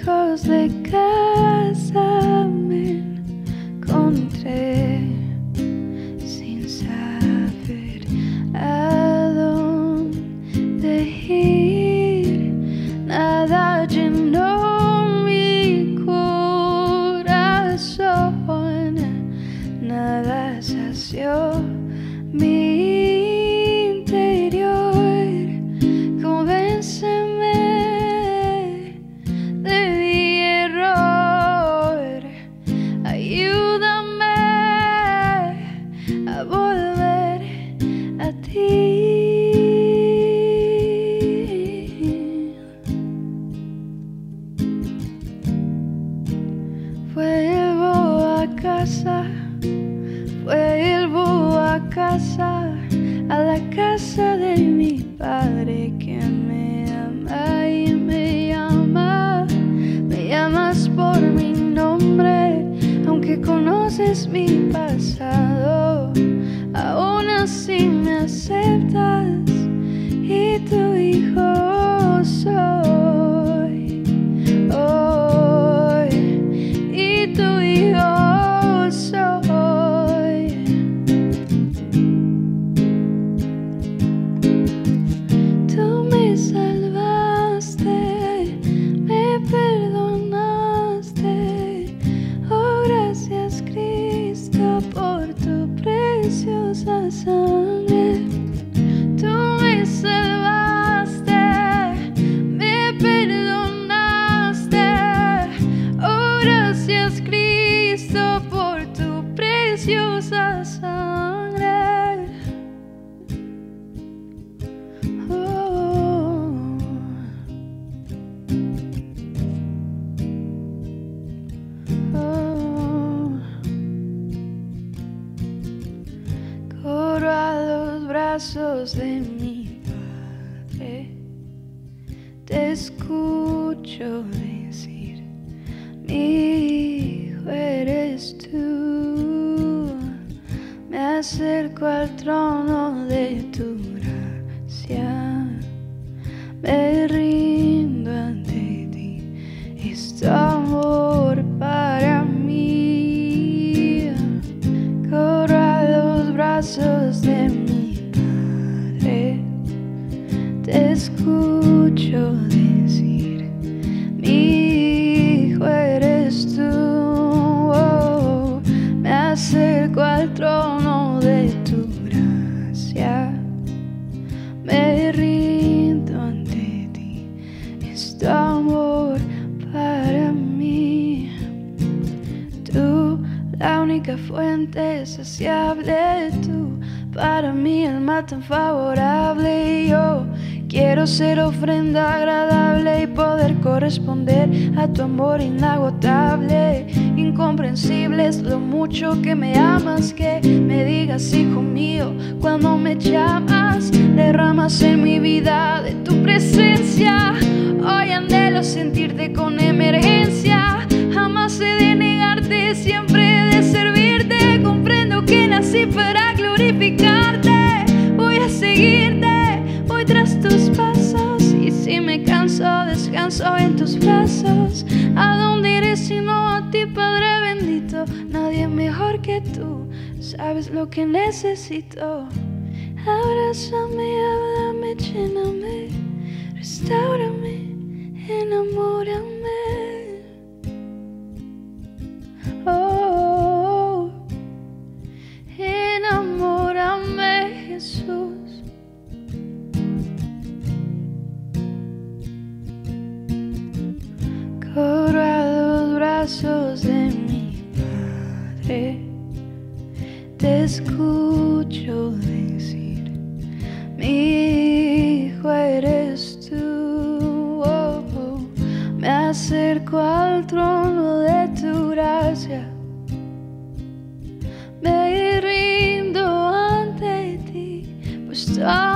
lejos de casa me encontré sin saber a dónde ir. Nada llenó mi corazón, nada sació mi interior. Convénceme de mi error, ayúdame a volver a ti. Vuelvo a casa, vuelvo a casa, a la casa de mi padre que me ama y me llama. Me llamas por mi nombre, aunque conoces mi pasado, aún así me aceptas y tu hijo soy hoy, y tu hijo soy. Tú me salvaste, me perdonaste. Oh, gracias Cristo por tu preciosa sangre. Tú me salvaste, me perdonaste. Oh, gracias Cristo por tu preciosa sangre. Oh. Oh. Corro a los brazos de mi padre, te escucho decir, mi hijo eres tú. Me acerco al trono de tu gracia, me rindo ante ti, es tu amor para mí. Corro a los brazos de mi padre, te escucho decir, mi hijo eres tú. Oh, me acerco al trono de tu gracia, me rindo ante ti, es tu amor para mí. Tú, la única fuente saciable, tú, para mí el mar tan favorable. Y yo quiero ser ofrenda agradable y poder corresponder a tu amor inagotable. Incomprensible es lo mucho que me amas, que me digas hijo mío cuando me llamas. Derramas en mi vida de tu presencia, hoy anhelo sentirte con emergencia. Jamás he de negarte, siempre he de servirte. Comprendo que nací para glorificarte. Voy a seguirte, voy tras tus pasos, y si me canso, descanso en tus brazos. ¿A dónde iré si no a ti, Padre bendito? Nadie mejor que tú, sabes lo que necesito. Abrázame, háblame, lléname, restáurame, enamórame. Oh, enamórame, Jesús. Corro a los brazos de mi Padre, te escucho decir, mi hijo eres tú. Oh, oh. Me acerco al trono de tu gracia, me rindo ante ti, pues tu